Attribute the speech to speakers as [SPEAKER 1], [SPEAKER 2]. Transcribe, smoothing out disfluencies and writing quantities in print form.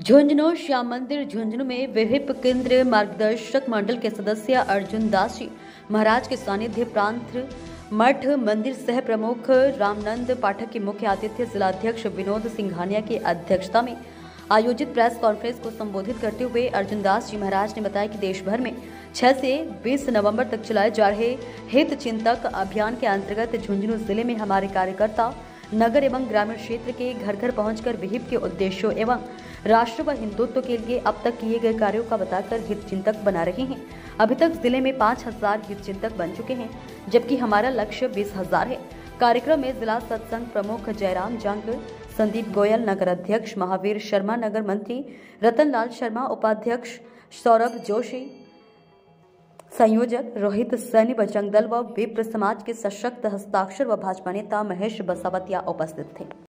[SPEAKER 1] झुंझुनू श्याम मंदिर झुंझुनू में विहिप केंद्रीय मार्गदर्शक मंडल के सदस्य अर्जुन दास जी महाराज के सानिध्य प्रांत मठ मंदिर सह प्रमुख रामनंद पाठक की मुख्य आतिथ्य जिलाध्यक्ष विनोद सिंघानिया की अध्यक्षता में आयोजित प्रेस कॉन्फ्रेंस को संबोधित करते हुए अर्जुन दास जी महाराज ने बताया कि देश भर में 6 से 20 नवंबर तक चलाए जा रहे हित चिंतक अभियान के अंतर्गत झुंझुनू जिले में हमारे कार्यकर्ता नगर एवं ग्रामीण क्षेत्र के घर घर पहुंचकर विहिप के उद्देश्यों एवं राष्ट्र व हिंदुत्व के लिए अब तक किए गए कार्यों का बताकर हित चिंतक बना रहे हैं। अभी तक जिले में 5000 हित चिंतक बन चुके हैं, जबकि हमारा लक्ष्य 20,000 है। कार्यक्रम में जिला सत्संग प्रमुख जयराम जांगड़, संदीप गोयल, नगर अध्यक्ष महावीर शर्मा, नगर मंत्री रतनलाल शर्मा, उपाध्यक्ष सौरभ जोशी, संयोजक रोहित सैनी, बजरंग दल व विप्र समाज के सशक्त हस्ताक्षर व भाजपा नेता महेश बसावतिया उपस्थित थे।